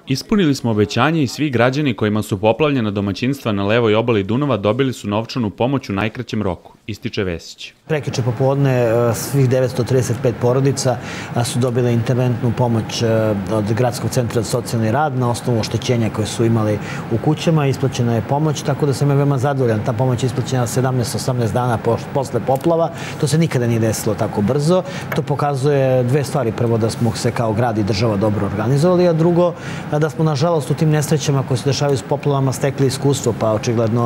Ispunili smo obećanje i svi građani kojima su poplavljena domaćinstva na levoj obali Dunava dobili su novčanu pomoć u najkraćem roku, ističe Vesić. Prekjuče popodne svih 935 porodica su dobile interventnu pomoć od Gradskog centra za socijalni rad na osnovu oštećenja koje su imali u kućama. Isplaćena je pomoć, tako da sam je veoma zadovoljan. Ta pomoć je isplaćena 17-18 dana posle poplava. To se nikada nije desilo tako brzo. To pokazuje dve stvari. Prvo, da smo se kao grad i država dobro organizovali, a drugo, da smo nažalost u tim nesrećama koje se dešavaju s poplavama stekli iskustvo, pa očigledno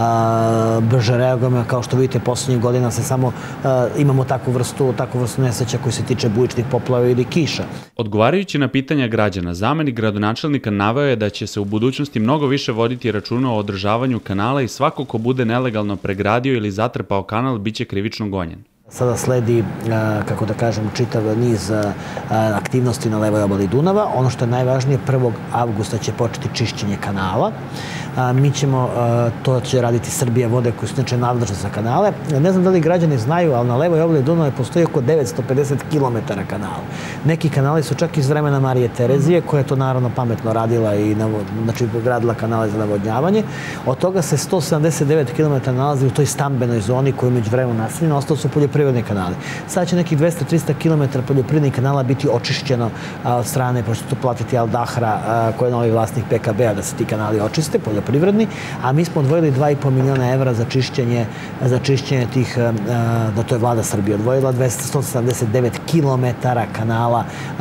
brže reagujemo. Kao što vidite, poslednjih godina se samo imamo takvu vrstu nesreća koji se tiče bujičnih poplava ili kiša. Odgovarajući na pitanja građana, zamenik gradonačelnika naveo je da će se u budućnosti mnogo više voditi računa o održavanju kanala i svako ko bude nelegalno pregradio ili zatrpao kanal biće krivično gonjen. Sada sledi, kako da kažem, čitav niz aktivnosti na levoj obali Dunava. Ono što je najvažnije, 1. avgusta će početi čišćenje kanala. Mi ćemo, to će raditi Srbija vode koji su inače nadležne za kanale. Ne znam da li građani znaju, ali na levoj obali Dunava postoji oko 950 km kanala. Neki kanali su čak iz vremena Marije Terezije, koja je to naravno pametno radila i gradila kanale za navodnjavanje. Od toga se 179 km nalazi u toj stambenoj zoni koju među vremenu naseljena, ostalo su poljoprivredni kanali. Sada će nekih 200-300 km poljoprivrednih kanala biti očišćeno od strane, pošto to platiti Al Dahra, koji je novi vlasnik PKB-a, da se ti kanali očiste, poljoprivredni, a mi smo odvojili 2,5 miliona evra za čišćenje tih, da to je vlada Srbije odvojila, 179 km kanala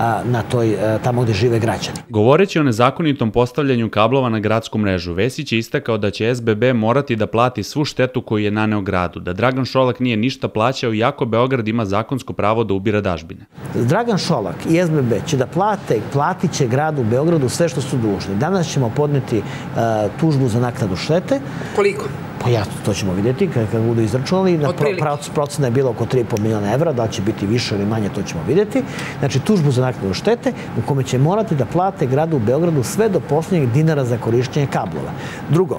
tamo gde žive građani. Govoreći o nezakonitom postavljanju kablova na gradsku mrežu, Vesić je istakao da će SBB morati da plati svu štetu koju je naneo gradu, da Dragan Šolak nije ništa plaćao iako Beograd ima zakonsko pravo da ubira dažbine. Dragan Šolak i SBB će da platit će gradu Beogradu sve što su dužni. Danas ćemo podneti tužbu za naknadu štete. Koliko? Pa ja, to ćemo vidjeti kad budu izračunali. Procena je bila oko 3,5 miliona evra, da će biti više ili manje, to ćemo vidjeti. Znači, tužbu za naknadu štete u kome će morati da plate gradu Beogradu sve do posljednjeg dinara za korišćenje kablova. Drugo,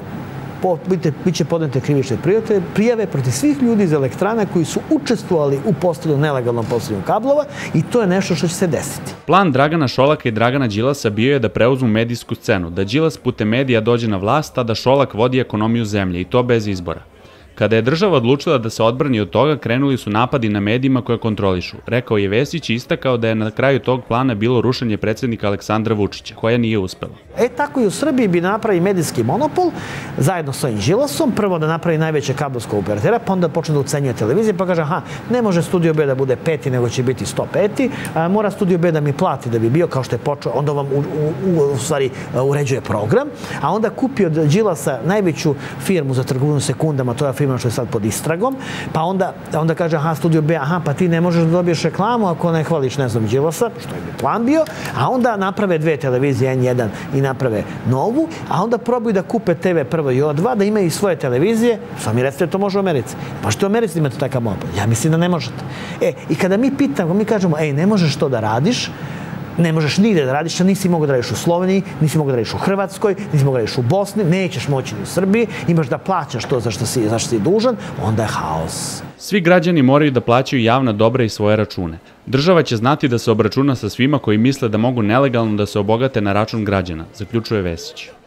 biće podnete krivične prijave protiv svih ljudi iz elektrana koji su učestvovali u nelegalnom postavljanju kablova i to je nešto što će se desiti. Plan Dragana Šolaka i Dragana Đilasa bio je da preuzmu medijsku scenu, da Đilas putem medija dođe na vlast, a da Šolak vodi ekonomiju zemlje i to bez izbora. Kada je država odlučila da se odbrani od toga, krenuli su napadi na medijima koje kontrolišu. Rekao je Vesić i istakao da je na kraju tog plana bilo rušenje predsjednika Aleksandra Vučića, koja nije uspela. Tako i u Srbiji bi napravi medijski monopol, zajedno sa ovim Đilasom, prvo da napravi najveće kablovskog operatera, pa onda počne da ucenjuje televizije, pa kaže, ne može Studio B da bude 5. nego će biti 105. Mora Studio B da mi plati da bi bio kao što je počeo, onda vam u stvari uređuje program, a onda kupi od Đilasa najveću firmu za trgovinu sekundama, to je firma što je sad pod istragom, pa onda kaže, Studio B, pa ti ne možeš da dobiješ reklamu ako ne hvališ, ne znam, Đilasa, što je plan bio, a onda naprave dve televizije, N1 i naprave novu, a onda probaju da kupe TV Prvo i O2, da imaju i svoje televizije. Sami recite, to može u Americi. Pa što u Americi imate takav monopol? Ja mislim da ne možete. I kada mi pitamo, mi kažemo, ne možeš to da radiš, ne možeš nigde da radiš, nisi mogao da radiš u Sloveniji, nisi mogao da radiš u Hrvatskoj, nisi mogao da radiš u Bosni, nećeš moći ni u Srbiji, imaš da plaćaš to za što si dužan, onda je haos. Svi građani moraju da plaćaju javna dobra i svoje račune. Država će znati da se obračuna sa svima koji misle da mogu nelegalno da se obogate na račun građana, zaključuje Vesić.